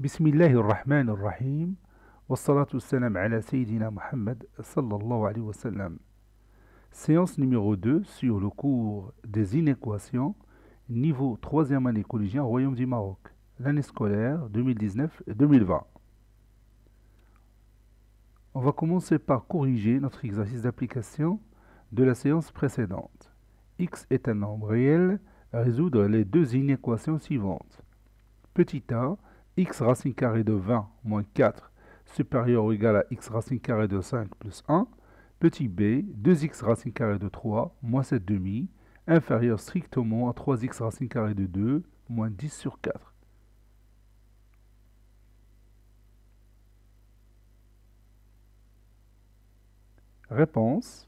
بسم الله الرحمن الرحيم والصلاة والسلام على سيدنا Muhammad sallallahu alayhi wa sallam. Séance numéro 2 sur le cours des inéquations, niveau 3e année collégien au Royaume du Maroc, l'année scolaire 2019-2020. On va commencer par corriger notre exercice d'application de la séance précédente. X est un nombre réel à résoudre les deux inéquations suivantes. Petit a, x racine carrée de 20 moins 4 supérieur ou égal à x racine carrée de 5 plus 1. Petit b, 2x racine carrée de 3 moins 7 demi inférieur strictement à 3x racine carrée de 2 moins 10 sur 4. Réponse.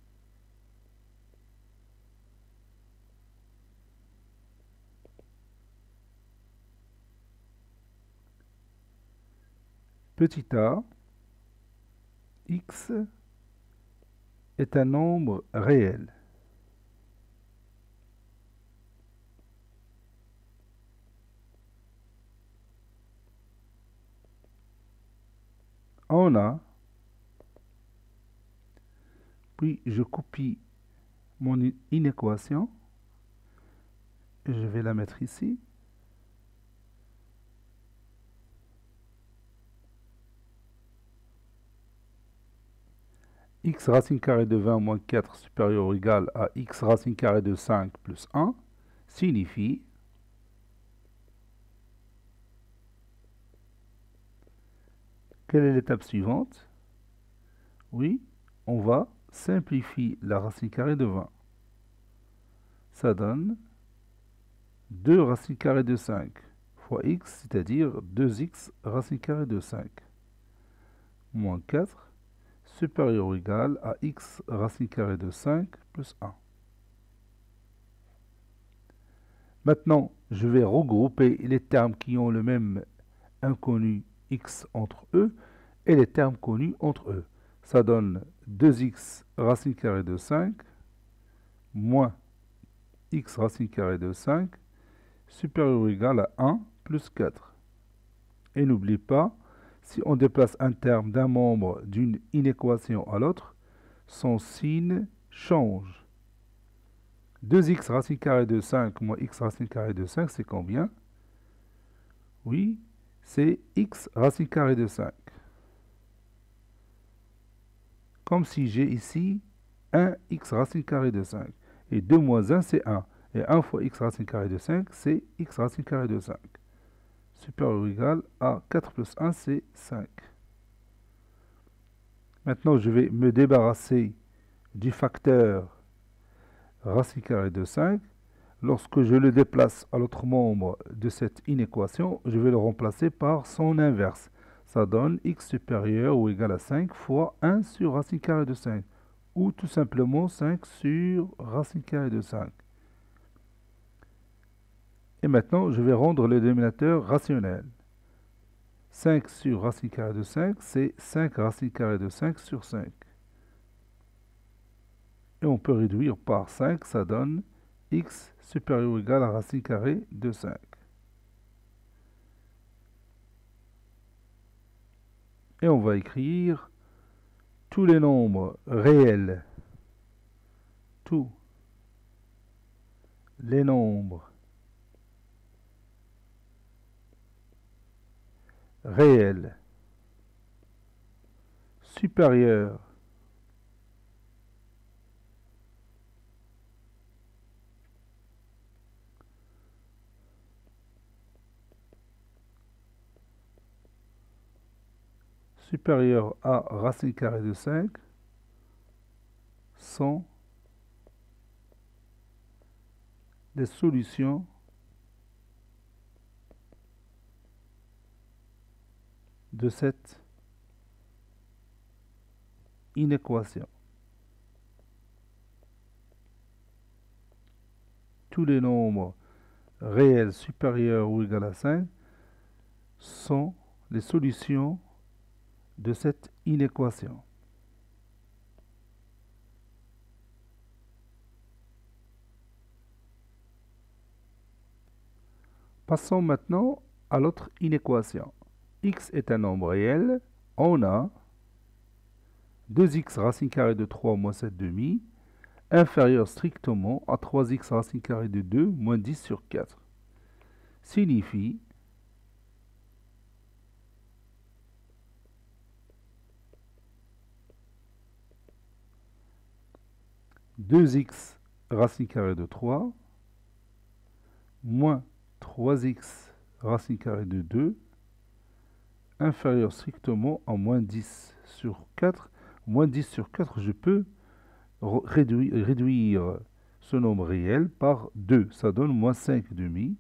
Petit a, x est un nombre réel. On a, puis je copie mon inéquation, et je vais la mettre ici. X racine carrée de 20 moins 4 supérieur ou égal à x racine carrée de 5 plus 1 signifie quelle est l'étape suivante? Oui, on va simplifier la racine carrée de 20. Ça donne 2 racine carrée de 5 fois x, c'est-à-dire 2x racine carrée de 5 moins 4 supérieur ou égal à x racine carrée de 5 plus 1. Maintenant, je vais regrouper les termes qui ont le même inconnu x entre eux et les termes connus entre eux. Ça donne 2x racine carrée de 5 moins x racine carrée de 5 supérieur ou égal à 1 plus 4. Et n'oublie pas, si on déplace un terme d'un membre d'une inéquation à l'autre, son signe change. 2x racine carrée de 5 moins x racine carrée de 5, c'est combien? Oui, c'est x racine carrée de 5. Comme si j'ai ici 1x racine carrée de 5. Et 2 moins 1, c'est 1. Et 1 fois x racine carrée de 5, c'est x racine carrée de 5. Supérieur ou égal à 4 plus 1, c'est 5. Maintenant, je vais me débarrasser du facteur racine carrée de 5. Lorsque je le déplace à l'autre membre de cette inéquation, je vais le remplacer par son inverse. Ça donne x supérieur ou égal à 5 fois 1 sur racine carrée de 5. Ou tout simplement 5 sur racine carrée de 5. Et maintenant, je vais rendre le dénominateur rationnel. 5 sur racine carrée de 5, c'est 5 racine carrée de 5 sur 5. Et on peut réduire par 5, ça donne x supérieur ou égal à racine carrée de 5. Et on va écrire tous les nombres réels, tous les nombres réels supérieurs à racine carrée de 5 sont les solutions de cette inéquation. Tous les nombres réels supérieurs ou égaux à 5 sont les solutions de cette inéquation. Passons maintenant à l'autre inéquation. x est un nombre réel, on a 2x racine carrée de 3 moins 7 demi, inférieur strictement à 3x racine carrée de 2 moins 10 sur 4. Signifie 2x racine carrée de 3 moins 3x racine carrée de 2 inférieur strictement à moins 10 sur 4. Moins 10 sur 4, je peux réduire ce nombre réel par 2. Ça donne moins 5 demi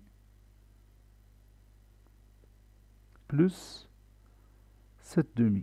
plus 7 demi.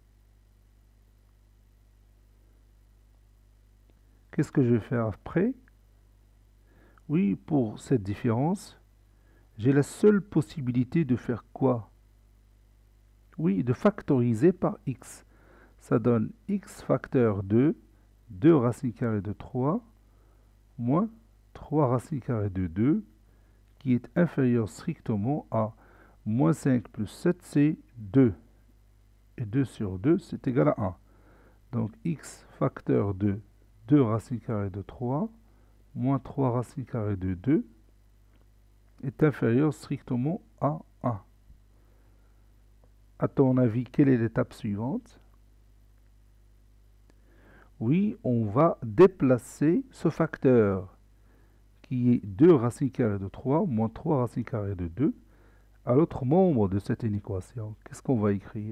Qu'est-ce que je vais faire après? Oui, pour cette différence, j'ai la seule possibilité de faire quoi? Oui, de factoriser par x. Ça donne x facteur 2, 2 racine carrée de 3, moins 3 racine carrée de 2, qui est inférieur strictement à moins 5 plus 7, c'est 2. Et 2 sur 2, c'est égal à 1. Donc x facteur 2, 2 racine carrée de 3, moins 3 racine carrée de 2, est inférieur strictement à 1. À ton avis, quelle est l'étape suivante? Oui, on va déplacer ce facteur qui est 2 racine carrée de 3 moins 3 racine carrée de 2 à l'autre membre de cette équation. Qu'est-ce qu'on va écrire?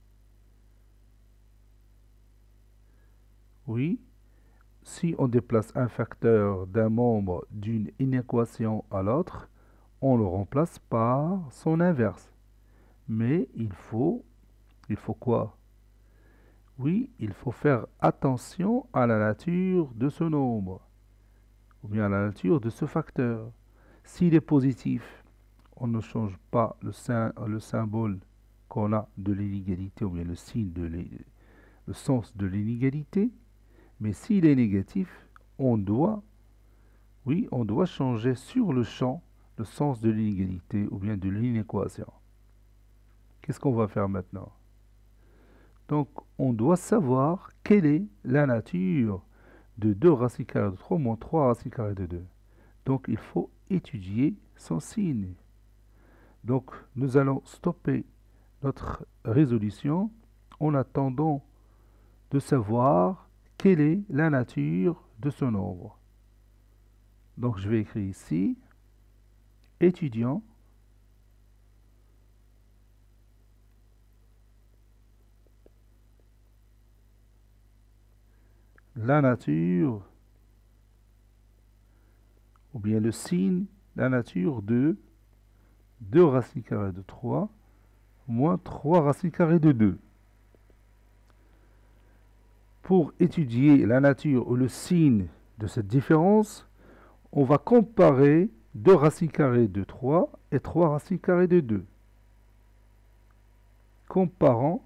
Oui, si on déplace un facteur d'un membre d'une inéquation à l'autre, on le remplace par son inverse. Mais il faut quoi? Oui, il faut faire attention à la nature de ce nombre, ou bien à la nature de ce facteur. S'il est positif, on ne change pas le symbole qu'on a de l'inégalité, ou bien le signe le sens de l'inégalité. Mais s'il est négatif, on doit changer sur le champ le sens de l'inégalité, ou bien de l'inéquation. Qu'est-ce qu'on va faire maintenant? Donc, on doit savoir quelle est la nature de 2 racine carrée de 3 moins 3 racine carrée de 2. Donc, il faut étudier son signe. Donc, nous allons stopper notre résolution en attendant de savoir quelle est la nature de ce nombre. Donc, je vais écrire ici, étudiant la nature, ou bien le signe, la nature de 2 racine carrée de 3 moins 3 racine carrée de 2. Pour étudier la nature ou le signe de cette différence, on va comparer 2 racines carrées de 3 et 3 racines carrées de 2. Comparant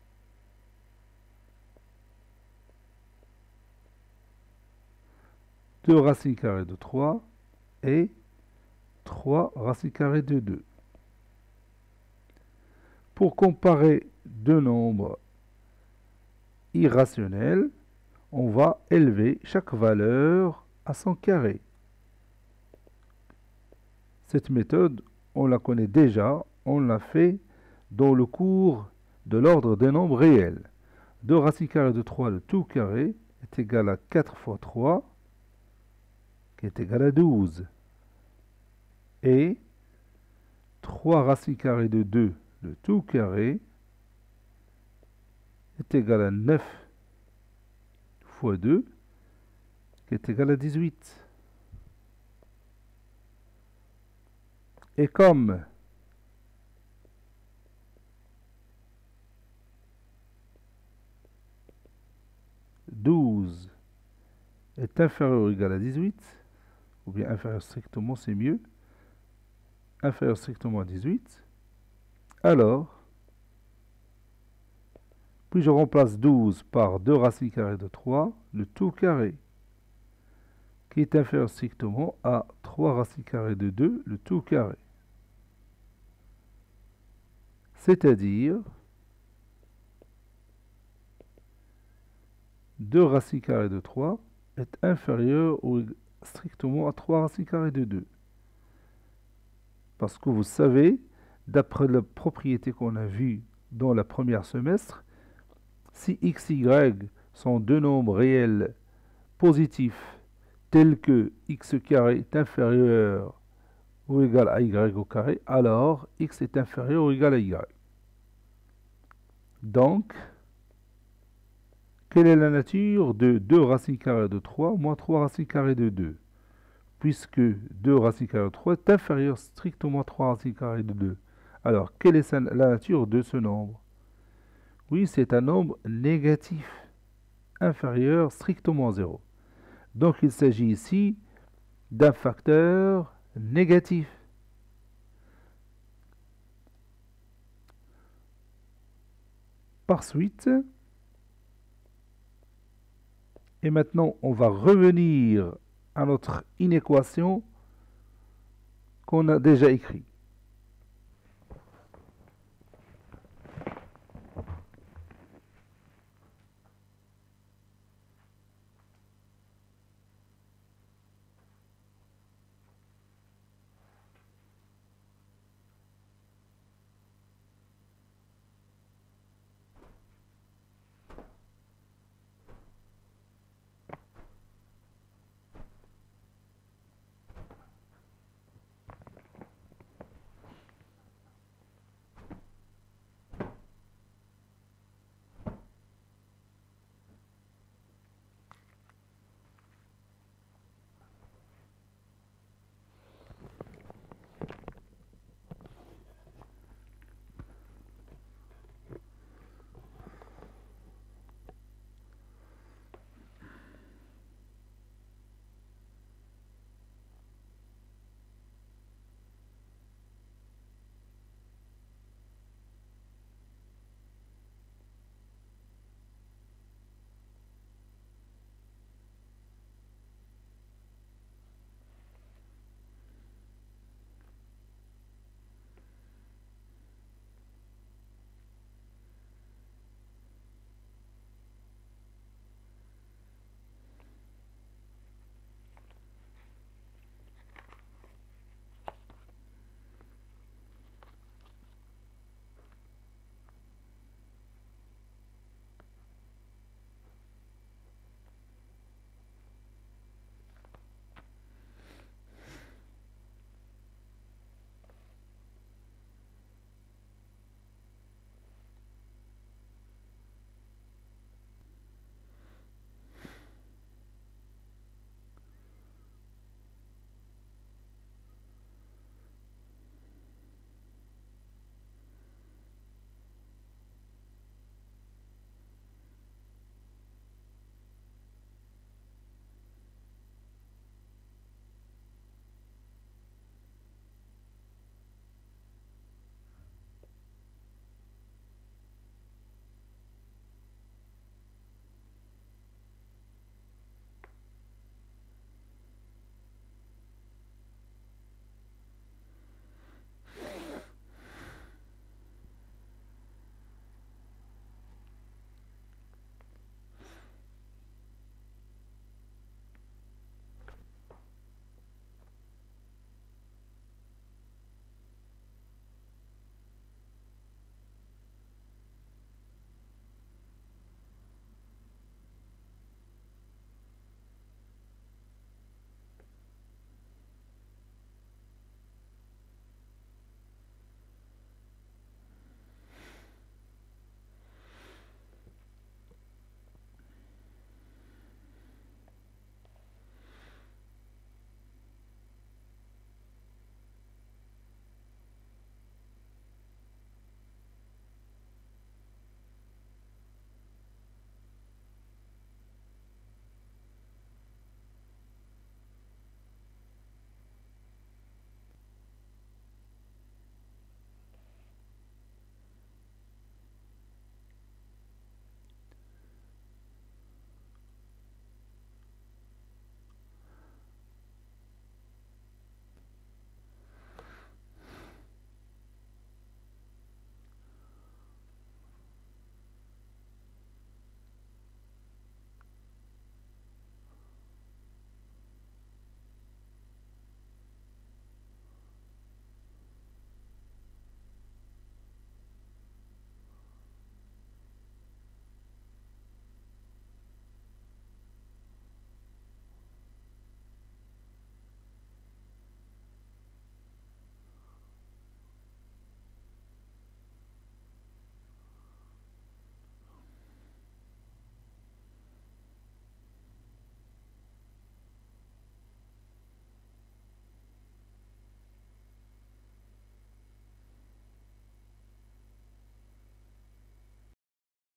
deux racines carrées de 3 et 3 racines carrées de 2. Pour comparer deux nombres irrationnels, on va élever chaque valeur à son carré. Cette méthode, on la connaît déjà, on l'a fait dans le cours de l'ordre des nombres réels. 2 racines carrées de 3, le tout carré, est égal à 4 fois 3, qui est égal à 12. Et 3 racines carrées de 2, le tout carré, est égal à 9 fois 2, qui est égal à 18. Et comme douze est inférieur ou égal à 18, ou bien inférieur strictement, c'est mieux, inférieur strictement à 18, alors, puis je remplace 12 par 2 racines carrées de 3, le tout carré, qui est inférieur strictement à 3 racines carrées de 2, le tout carré. c'est-à-dire 2 racines carrées de 3 est inférieur ou strictement à 3 racines carrées de 2. Parce que vous savez, d'après la propriété qu'on a vue dans le premier semestre, si x, y sont deux nombres réels positifs tels que x carré est inférieur ou égal à y au carré, alors x est inférieur ou égal à y. Donc, quelle est la nature de 2 racines carrées de 3 moins 3 racines carrées de 2? Puisque 2 racines carrées de 3 est inférieur strictement à 3 racines carrées de 2. Alors, quelle est la nature de ce nombre? Oui, c'est un nombre négatif, inférieur strictement à 0. Donc, il s'agit ici d'un facteur négatif. Par suite, et maintenant, on va revenir à notre inéquation qu'on a déjà écrite.